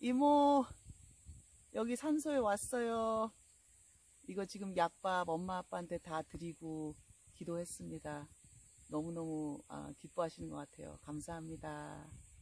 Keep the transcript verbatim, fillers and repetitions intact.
이모, 여기 산소에 왔어요. 이거 지금 약밥 엄마 아빠한테 다 드리고 기도했습니다. 너무너무 아, 기뻐하시는 것 같아요. 감사합니다.